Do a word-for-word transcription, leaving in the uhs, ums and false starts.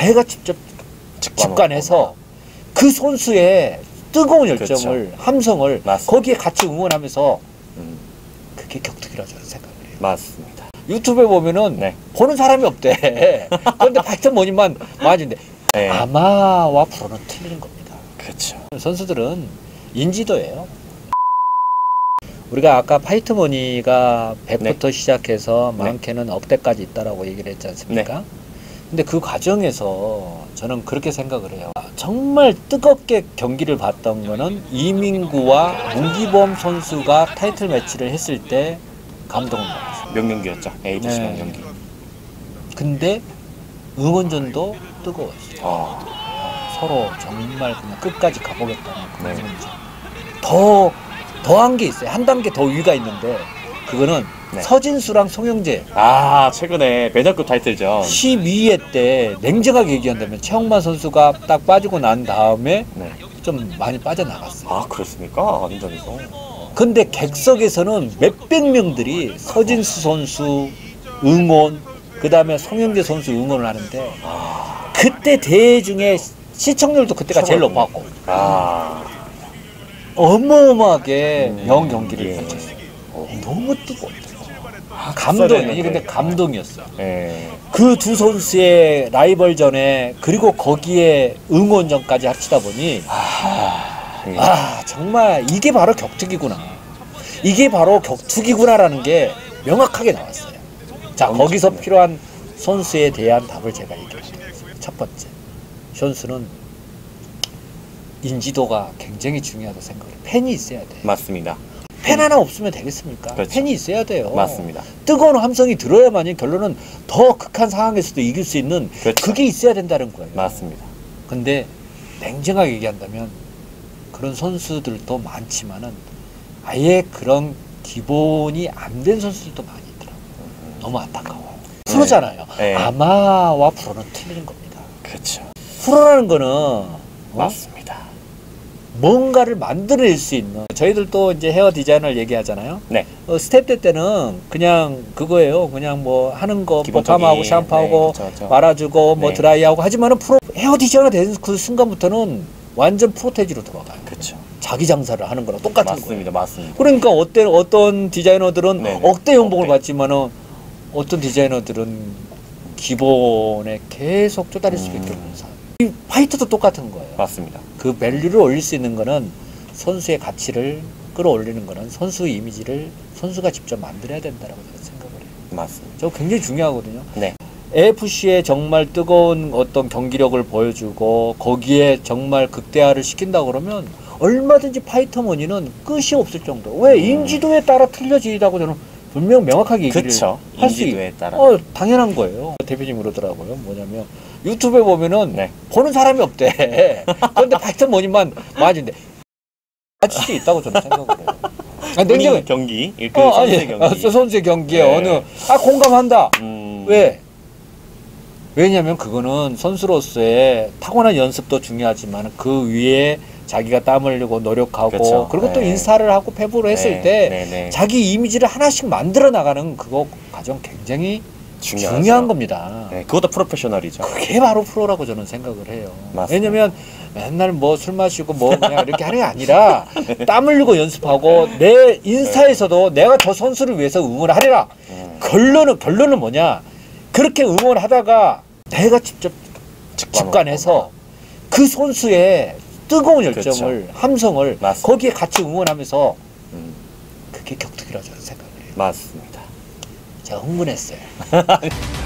내가 직접 직관해서 그 선수의 뜨거운 열정을, 그렇죠. 함성을 맞습니다. 거기에 같이 응원하면서 음. 그게 격투기라고 저는 생각을 해요. 맞습니다. 유튜브에 보면은 네. 보는 사람이 없대. 그런데 파이터머니만 많아진대. 네. 아마와 프로는 틀린 겁니다. 그렇죠. 선수들은 인지도예요. 우리가 아까 파이터머니가 백부터 네. 시작해서 많게는 네. 억대까지 있다라고 얘기를 했지 않습니까? 네. 근데 그 과정에서 저는 그렇게 생각을 해요. 정말 뜨겁게 경기를 봤던 거는 이민구와 문기범 선수가 타이틀 매치를 했을 때 감동을 받았어요. 명경기였죠. 에이디씨 네. 명경기. 근데 응원전도 뜨거웠어요. 아. 서로 정말 그냥 끝까지 가보겠다는 그런 네. 응원전. 더 더한 게 있어요. 한 단계 더 위가 있는데 그거는 네. 서진수랑 송영재. 아, 최근에 매너급 타이틀전 십이 회 때 냉정하게 얘기한다면 최영만 선수가 딱 빠지고 난 다음에 네. 좀 많이 빠져나갔어요. 아, 그렇습니까? 인정해서. 근데 객석에서는 몇백 명들이 서진수 선수 응원, 그 다음에 송영재 선수 응원을 하는데 아... 그때 대회 중에 시청률도 그때가 제일 높았고 아... 어마어마하게 음... 명경기를 예. 펼쳤어요. 어, 너무 뜨거웠어요. 아, 감동이 근데 감동이었어요. 예. 그 두 선수의 라이벌전에 그리고 거기에 응원전까지 합치다 보니 아, 예. 아 정말 이게 바로 격투기구나. 이게 바로 격투기구나라는 게 명확하게 나왔어요. 자, 거기서 좋네. 필요한 선수에 대한 답을 제가 얘기했습니다. 첫 번째, 선수는 인지도가 굉장히 중요하다고 생각해요. 팬이 있어야 돼요. 맞습니다. 팬 하나 없으면 되겠습니까? 그렇죠. 팬이 있어야 돼요. 맞습니다. 뜨거운 함성이 들어야만이 결론은 더 극한 상황에서도 이길 수 있는 그렇죠. 그게 있어야 된다는 거예요. 맞습니다. 근데 냉정하게 얘기한다면 그런 선수들도 많지만은 아예 그런 기본이 안 된 선수들도 많이 있더라고요. 음. 너무 안타까워요. 프로잖아요. 네. 아마와 프로는 틀린 겁니다. 그렇죠. 프로라는 거는 어? 맞습니다. 뭔가를 만들어낼 수 있는, 저희들도 이제 헤어 디자이너를 얘기하잖아요. 네. 어, 스텝 때 때는 그냥 그거예요. 그냥 뭐 하는 거, 뽀감하고 샴푸하고 네, 그쵸, 그쵸. 말아주고 뭐 네. 드라이하고 하지만은 프로 헤어 디자이너 된 그 순간부터는 완전 프로테지로 들어가요. 그렇죠. 자기 장사를 하는 거랑 똑같은 거예요. 맞습니다, 맞습니다. 그러니까 어때 어떤 디자이너들은 네네. 억대 연봉을 억대. 받지만은 어떤 디자이너들은 기본에 계속 쪼다릴 수밖에 없는 사람. 이 파이터도 똑같은 거예요. 맞습니다. 그 밸류를 올릴 수 있는 거는 선수의 가치를 끌어올리는 거는 선수의 이미지를 선수가 직접 만들어야 된다라고 저는 생각을 해요. 맞습니다. 저 굉장히 중요하거든요. 네. 에이에프씨에 정말 뜨거운 어떤 경기력을 보여주고 거기에 정말 극대화를 시킨다 그러면 얼마든지 파이터머니는 끝이 없을 정도. 왜 음. 인지도에 따라 틀려지다고 저는 분명 명확하게 얘기를 할 수 있. 따라. 어, 당연한 거예요. 대표님 그러더라고요. 뭐냐면 유튜브에 보면은 네. 보는 사람이 없대. 그런데 파이터머니만 맞은데 맞을 수 있다고 저는 생각을 해요. 아, 냉정 경기, 그 어, 선수의 아니, 경기, 아, 선수의 경기에 네. 어느 아 공감한다. 음. 왜? 왜냐하면 그거는 선수로서의 타고난 연습도 중요하지만 그 위에 자기가 땀 흘리고 노력하고 그렇죠. 그리고 또 네. 인스타를 하고 페북을 했을 네. 때 네. 네. 자기 이미지를 하나씩 만들어 나가는 그거 과정 굉장히 중요하죠. 중요한 겁니다. 네, 그것도 프로페셔널이죠. 그게 바로 프로라고 저는 생각을 해요. 맞습니다. 왜냐면 맨날 뭐 술 마시고 뭐 그냥 이렇게 하는 게 아니라 땀 흘리고 연습하고 내 인스타에서도 네. 내가 저 선수를 위해서 응원을 하리라. 음. 결론은 결론은 뭐냐? 그렇게 응원을 하다가 내가 직접 직관해서 그 선수의 뜨거운 열정을, 그렇죠. 함성을 맞습니다. 거기에 같이 응원하면서 음. 그게 격투기라고 저는 생각을 해요. 맞습니다. 제가 흥분했어요.